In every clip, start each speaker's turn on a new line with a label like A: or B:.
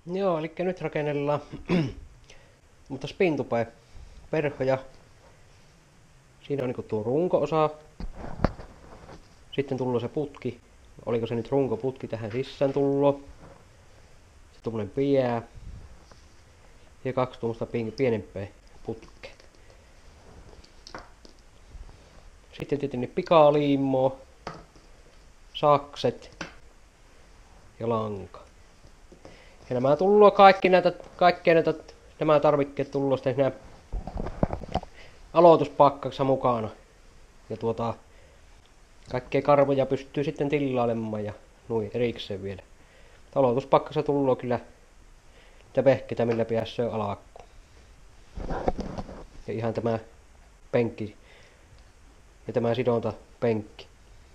A: Joo, eli nyt rakennellaan mutta spintupe perhoja. Siinä on niinku tuo runko-osa. Sitten tullut se putki. Oliko se nyt runkoputki tähän sisään tullut? Se tuommoinen pää. Ja kaksi tuommoista pienempää putkea. Sitten tietenkin pikaliimoo, sakset ja lanka. Ja nämä tullut kaikkea näitä nämä tarvikkeet tullut sitten nämä aloituspakkaksa mukana. Ja kaikkea karvoja pystyy sitten tilailemaan ja noin erikseen vielä. Aloituspakkassa tullut kyllä niitä vehkeitä millä pääsee alakkuun. Ja ihan tämä penkki ja tämä sidonta penkki.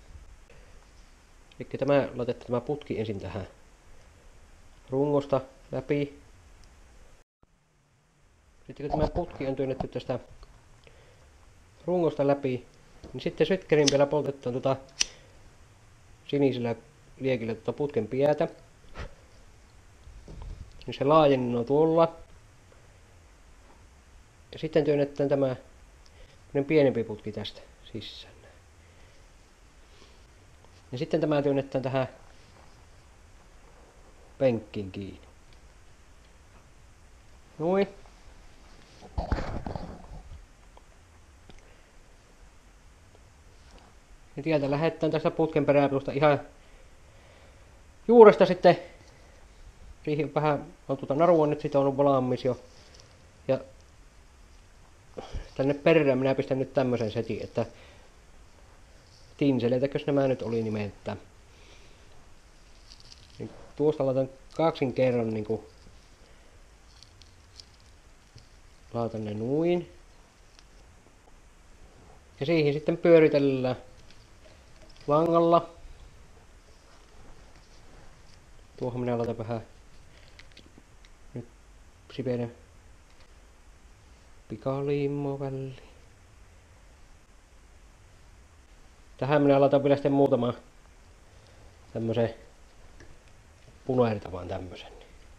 A: Eli laitetaan tämä putki ensin tähän rungosta läpi. Sitten kun tämä putki on työnnetty tästä rungosta läpi, niin sitten sytkerin vielä poltetaan sinisellä liekillä putken päätä. Niin se laajennuu tuolla. Ja sitten työnnetään tämä pienempi putki tästä sisään. Ja sitten tämä työnnetään tähän penkkiin kiinni. Noin. Ja tieltä lähdetään tästä putken peräpuusta ihan juuresta sitten. Siihen vähän on narua nyt sitonut valmis jo. Ja tänne perään minä pistän nyt tämmösen setin, että tinseletäkös nämä nyt oli nimeltään. Niin tuosta laitan kaksin kerran niinku laitan ne noin. Ja siihen sitten pyöritellään langalla. Tuohon minä laitan vähän nyt sipenen pikaliimoo väliin. Tähän minä laitan vielä sitten muutama tämmösen punertavan tämmösen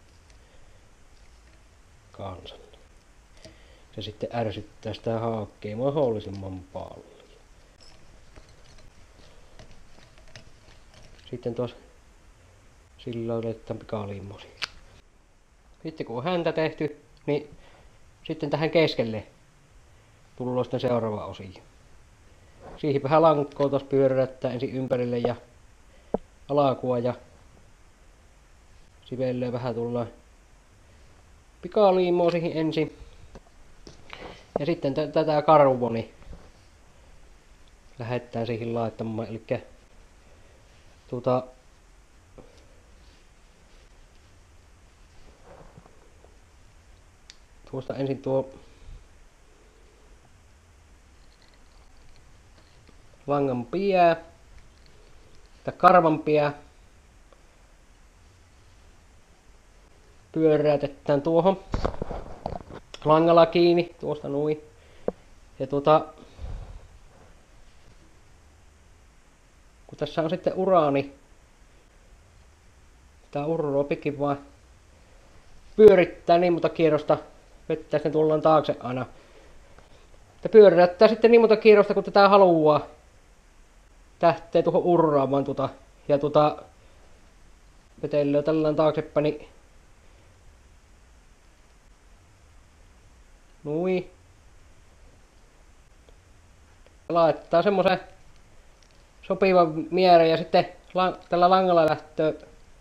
A: kansan. Se sitten ärsyttää sitä haakkea mahdollisimman paljon. Sitten tuossa sillä otetaan pikaliimo siihen. Sitten kun on häntä tehty, niin sitten tähän keskelle tulee sitten seuraava osio. Siihen vähän lankkoa tuossa pyörättää ensin ympärille ja alakua ja sivelleen vähän tullaan pikaliimoa siihen ensin. Ja sitten tätä karvoni lähdetään siihen laittamaan, eli tuosta ensin tuo langan pää tai karvan pää pyöräytetään tuohon langalla kiinni tuosta noin. Ja kun tässä on sitten uraani, tää urroa pikin vaan pyörittää niin monta kierrosta, vettää sitten tullaan taakse aina. Ja pyöräyttää sitten niin monta kierrosta kun tätä haluaa. Tähtee tuohon urraamaan ja vetelee tällään taaksepäin, niin noin. Laittaa semmosen sopivan mieren ja sitten tällä langalla lähtöö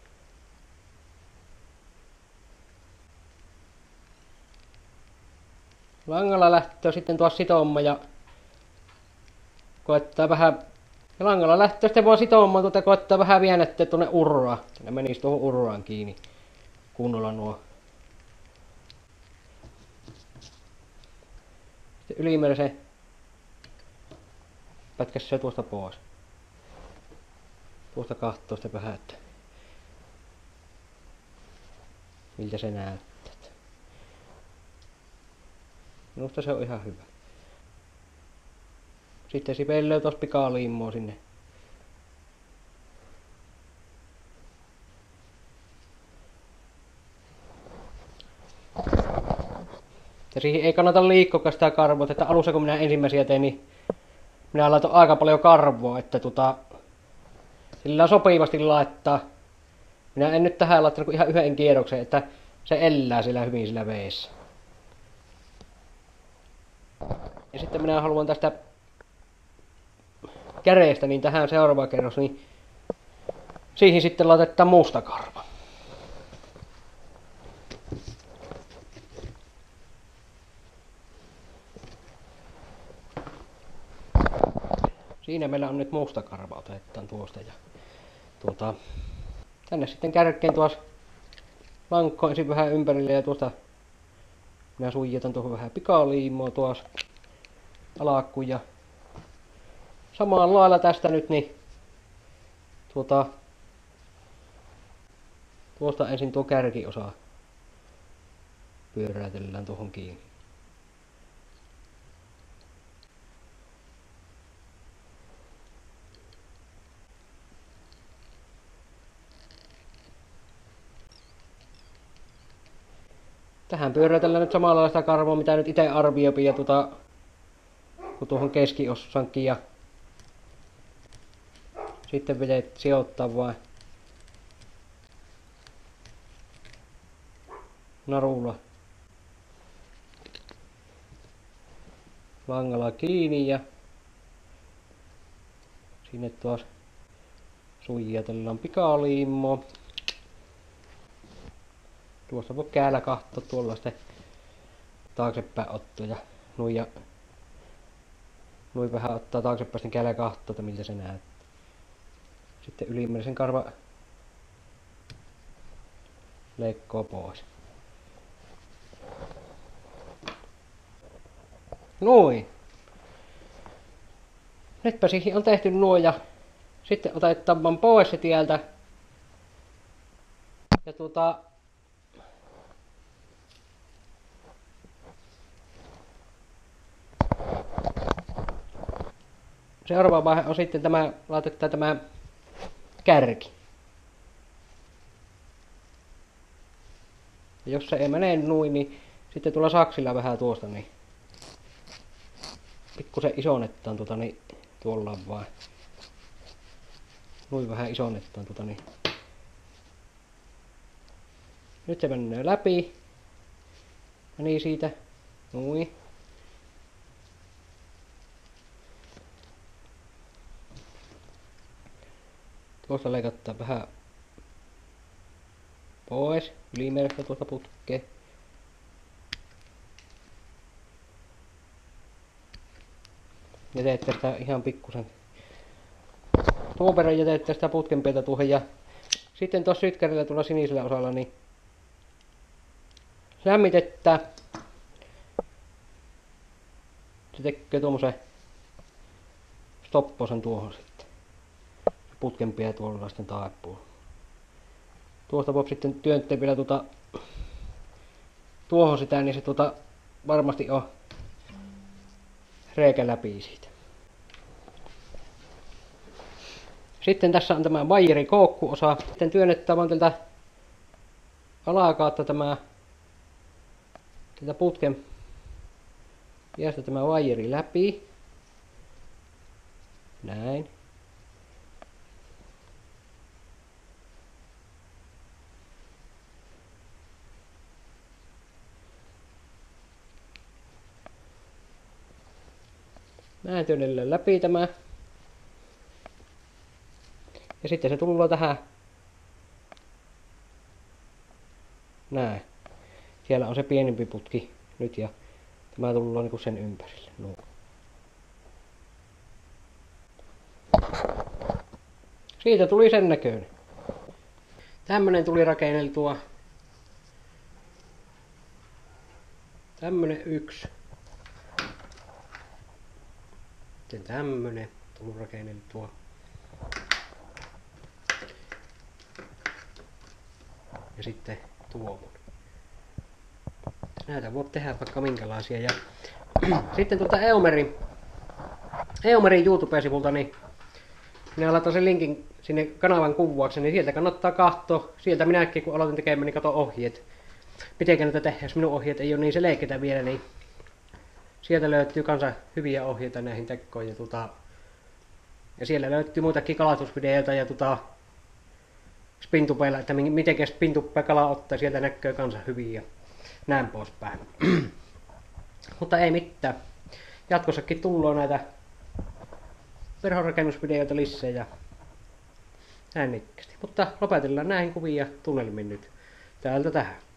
A: sitten tuossa sitomaan ja koettaa vähän. Ja langalla lähtee sitten vaan sitomaan koettaa vähän väännättää tuonne urraa. Ne menisi tuohon urraan kiinni kunnolla nuo. Sitten ylimääräisen pätkässä tuosta pois. Tuosta kahtoo sitten vähän, että miltä se näyttää. Minusta se on ihan hyvä. Sitten sipellee tuossa pikaliimoa sinne. Ja siihen ei kannata liikkoa sitä karvoa, että alussa kun minä ensimmäisiä tein, niin minä laitoin aika paljon karvoa, että sillä sopivasti laittaa. Minä en nyt tähän laittanut kuin ihan yhden kierroksen, että se elää sillä hyvin sillä veessä. Ja sitten minä haluan tästä käreestä niin tähän seuraava kerros, niin siihen sitten laitetaan musta karva. Siinä meillä on nyt musta karva, otetaan tuosta ja tänne sitten kärkeen tuossa lankkoon ensin vähän ympärille ja tuosta minä suijataan tuohon vähän pikaliimoa tuossa alakkuun ja samalla lailla tästä nyt niin tuosta ensin tuo kärkiosa pyöräytellään tuohon kiinni. Tähän pyöräytellään nyt samalla lailla sitä karvoa, mitä nyt itse arvioipi ja kun tuohon keskiossankin ja sitten vedet sijoittaa vain narulla langalla kiinni ja sinne taas suijatellaan pikaliimoa. Tuossa voi käällä katsoa tuollaista taaksepäin ottoa ja noin vähän ottaa taaksepäin sitten käällä katsoa, että miltä se näyttää. Sitten ylimmäisen karva leikkoo pois. Noin. Nytpä siihen on tehty nuo ja sitten otetaan vaan pois se tieltä. Ja seuraava vaihe on sitten laitetaan tämä kärki. Ja jos se ei mene noin, niin sitten tuolla saksilla vähän tuosta niin pikkusen isonnetaan niin tuolla vaan. Noin vähän isonnetaan niin. Nyt se menee läpi. Meni siitä. Noin. Tuosta leikataan vähän pois ylimääräistä tuosta putkea. Jätetään sitä ihan pikkusen. Tuon verran jätetään sitä putkenpietä tuohon ja sitten tuossa sytkärillä tuolla sinisellä osalla niin lämmitetään. Se tekee tuommoisen stopposen tuohon sitten. Putkenpie tuolla sitten taipuu. Tuosta voi sitten työntää vielä tuohon sitä, niin se varmasti on reikä läpi siitä. Sitten tässä on tämä vaijeri koukkuosa. Sitten työnnetään vaan tältä alakautta tältä putken viestä tämä vaijeri läpi. Näin. Näin työnnellään läpi tämä. Ja sitten se tulee tähän. Näin. Siellä on se pienempi putki nyt ja tämä tulee niinku sen ympärille. No. Siitä tuli sen näköinen. Tämmönen tuli rakenneltua. Tämmönen yksi. Sitten tämmönen tuli rakenneltua. Ja sitten tuommoinen. Näitä voi tehdä vaikka minkälaisia. Ja sitten Eomerin YouTube-sivulta, niin minä laitan sen linkin sinne kanavan kuvauksen, niin sieltä kannattaa katsoa. Sieltä minäkin kun aloitin tekemään, niin katon ohjeet. mitenkä näitä tehdään, jos minun ohjeet ei ole niin selkeitä vielä, niin sieltä löytyy kanssa hyviä ohjeita näihin tekoihin. Ja siellä löytyy muitakin kalastusvideoita ja spintupeilla, että miten spintuppea kala ottaa, sieltä näkyy kanssa hyviä ja näin poispäin. Mutta ei mitään. Jatkossakin tullaan näitä verhorakennusvideoita lisää ja näin nikkästi. Mutta lopetellaan näihin kuvia tunnelmiin nyt täältä tähän.